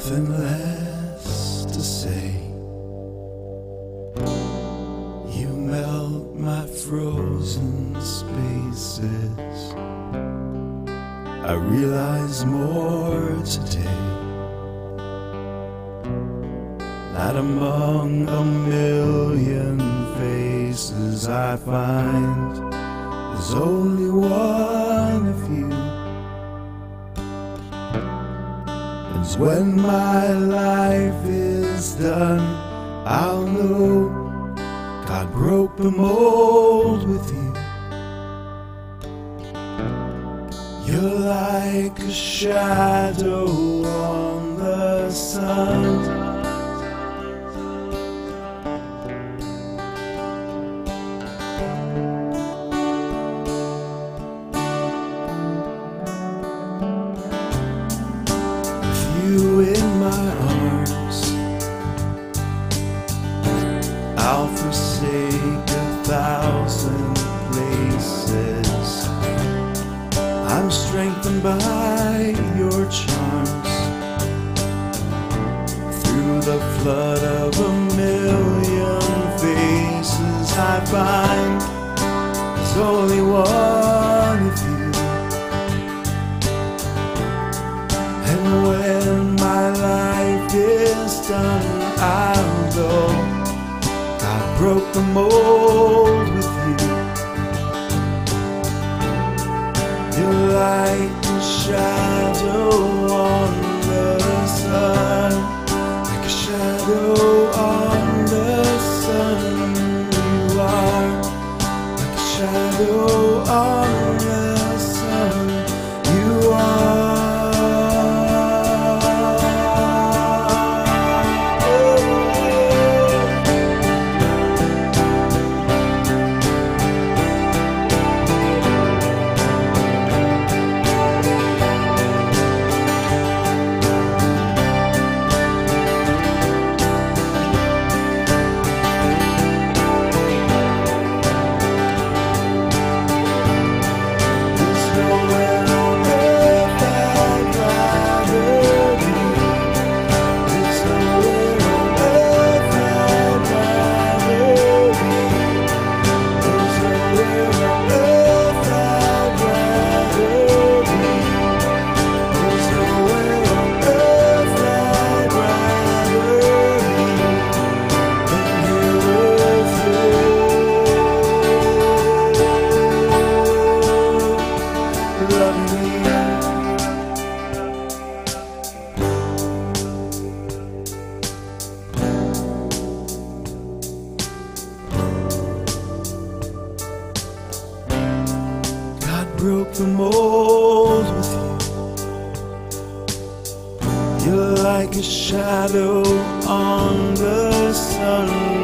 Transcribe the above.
nothing less to say. You melt my frozen spaces. I realize more today. Not among a million faces I find, there's only one of you. And when my life is done, I'll know God broke the mold with you. You're like a shadow on the sun. You in my arms, I'll forsake 1,000 places. I'm strengthened by your charms. Through the flood of 1,000,000 faces I find, there's only one of you. And when my life is done, I'll know God broke the mold with you. You're like a shadow on the sun, like a shadow on the sun. You are like a shadow on the sun. You are. Broke the mold with you. You're like a shadow on the sun.